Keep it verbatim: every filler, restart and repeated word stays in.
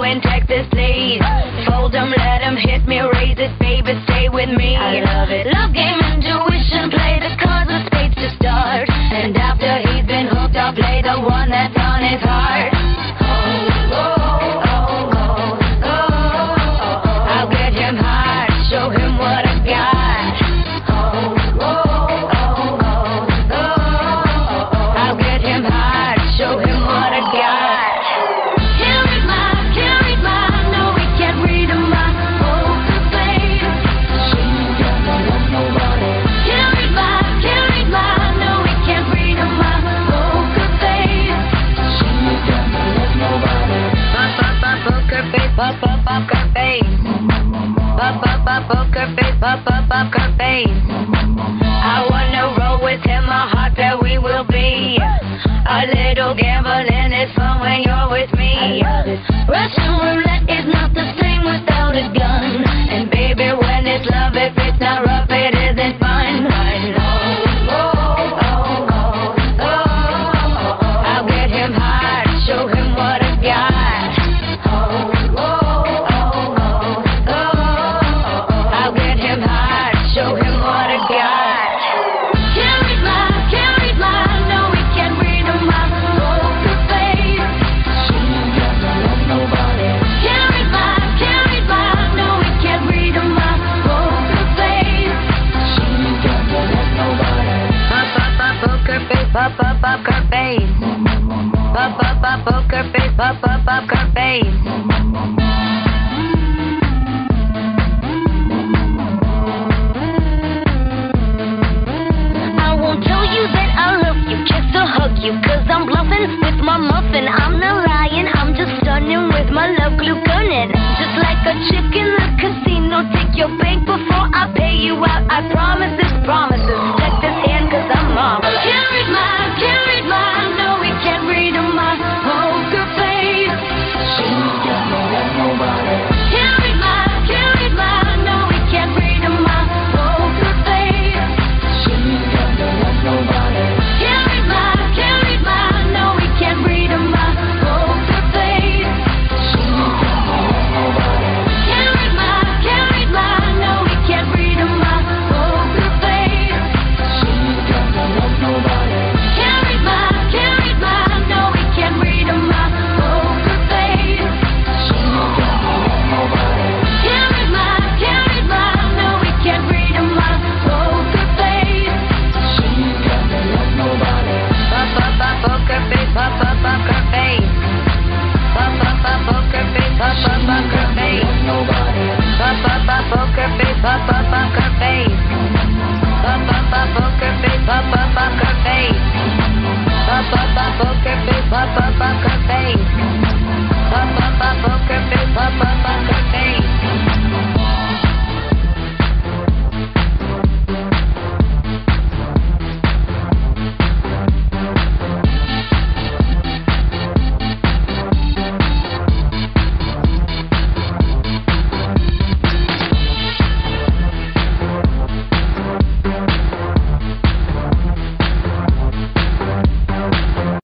in Texas, please. Fold 'em, let 'em hit me, raise it, baby, stay with me. I love it. Love game, intuition, play the cards of spades to start. And after he's been hooked, I'll play the one that's on his heart. Oh, oh, oh, oh, oh, oh. I'll get him hard, show him what I got. Oh, oh, oh, oh, oh. I'll get him hard, show him what I got. Can't read my, can't read my, no, we can't read my poker face. She ain't got no love, nobody. Can't read my, can't read my, no, we can't read my poker face. She ain't got no love, nobody. Pop, pop, pop, poker face, pop, pop, poker face. Pop, pop, pop, poker face, pop, pop, poker face. I wanna roll with him, my heart that we will be. A little gambling is fun when you're with me. Russian roulette is not the same without a gun. And baby, when it's love, if it's not rough, it isn't fun. Oh, oh, oh, oh, oh. I'll get him hard, show him what I got. Oh, oh, oh, oh, oh. I'll get him hard, show him what I got. Can't read my, can't read my, no, we can't read my poker face. She ain't got no love, nobody. Can't read my, can't read my, no, we can't read my poker face. She ain't got no love, nobody. Pop, pop, pop, poker face, pop, pop, poker face. Pop, pop, pop, poker face, pop, pop, poker face. I won't tell you that I love you, kiss or hug you, cause I'm bluffing with my muffin. I'm not lying, I'm just stunning with my love glue gunning. Just like a chick in the casino, take your bank before I pay you out. I promise this promises, check this hand cause I'm marvelous. Can't read my, can't read my, no, we can't read my poker face. She ain't got no love, nobody. Can't read my, can't read my, no, we can't read my poker face. She ain't got no love, nobody. Can't read my, can't read my, no, we can't read my poker face. She ain't got no love, nobody. Can't read my, can't read my, no, we can't read my poker face. She ain't got no love, nobody. Can't read my, can't read my, no, we can't read my poker face. She ain't got no love, nobody. Can't read my, can't read my, no, we can't read my poker face. She ain't got no love, nobody. Pop, pop, pop, poker face, pop, pop, poker face. Pop, pop, pop, poker face, pop, pop, poker face. Nobody. Pop, pop, pop, poker face, pop, pop, poker face. Pop, pop, pop, poker face, pop, pop, poker face. Pop, pop, pop, poker face, pop, pop, poker face. Pop, pop, pop, poker face, pop, pop, poker face.